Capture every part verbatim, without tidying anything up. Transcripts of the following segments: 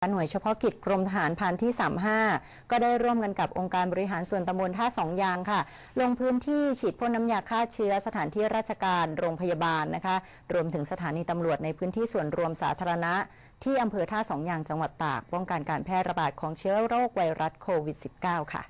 หน่วยเฉพาะกิจกรมทหารพรานที่สามสิบห้าก็ได้ร่วมกันกับองค์การบริหารส่วนตำบลท่าสองยางค่ะลงพื้นที่ฉีดพ่นน้ำยาฆ่าเชื้อสถานที่ราชการโรงพยาบาลนะคะรวมถึงสถานีตำรวจในพื้นที่ส่วนรวมสาธารณะที่อำเภอท่าสองยางจังหวัดตากป้องกันการแพร่ระบาดของเชื้อโรคไวรัสโควิด สิบเก้า ค่ะ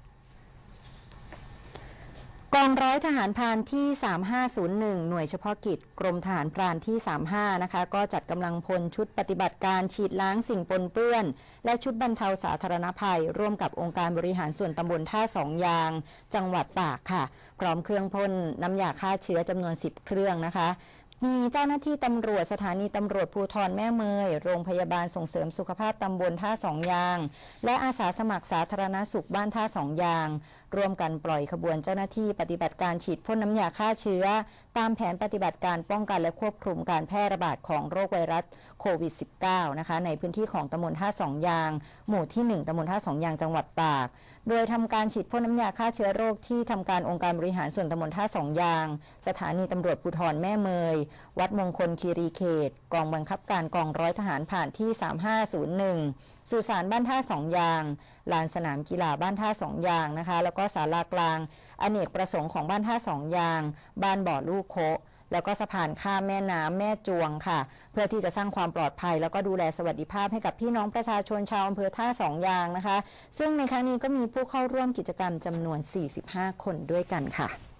กองร้อยทหารพรานที่สามห้าศูนย์หนึ่งหน่วยเฉพาะกิจกรมทหารพรานที่สามสิบห้านะคะก็จัดกำลังพลชุดปฏิบัติการฉีดล้างสิ่งปนเปื้อนและชุดบรรเทาสาธารณภัยร่วมกับองค์การบริหารส่วนตำบลท่าสองยางจังหวัดตากค่ะพร้อมเครื่องพ่นน้ำยาฆ่าเชื้อจำนวนสิบเครื่องนะคะมีเจ้าหน้าที่ตำรวจสถานีตำรวจภูธรแม่เมยโรงพยาบาลส่งเสริมสุขภาพตำบลท่าสองยางและอาสาสมัครสาธารณสุขบ้านท่าสองยางร่วมกันปล่อยขบวนเจ้าหน้าที่ปฏิบัติการฉีดพ่นน้ำยาฆ่าเชื้อตามแผนปฏิบัติการป้องกันและควบคุมการแพร่ระบาดของโรคไวรัสโควิด สิบเก้า นะคะในพื้นที่ของตำบลท่าสองยางหมู่ที่หนึ่งตำบลท่าสองยางจังหวัดตากโดยทำการฉีดพ่นน้ำยาฆ่าเชื้อโรคที่ทำการองค์การบริหารส่วนตำบลท่าสองยางสถานีตำรวจภูธรแม่เมยวัดมงคลคีรีเขตกองบังคับการกองร้อยทหารผ่านที่สามห้าศูนย์หนึ่งสุสานบ้านท่าสองยางลานสนามกีฬาบ้านท่าสองยางนะคะแล้วก็ศาลากลางอเนกประสงค์ของบ้านท่าสองยางบ้านบ่อลูกโคแล้วก็สะพานข้ามแม่น้ำแม่จวงค่ะเพื่อที่จะสร้างความปลอดภัยแล้วก็ดูแลสวัสดิภาพให้กับพี่น้องประชาชนชาวอำเภอท่าสองยางนะคะซึ่งในครั้งนี้ก็มีผู้เข้าร่วมกิจกรรมจำนวนสี่สิบห้าคนด้วยกันค่ะ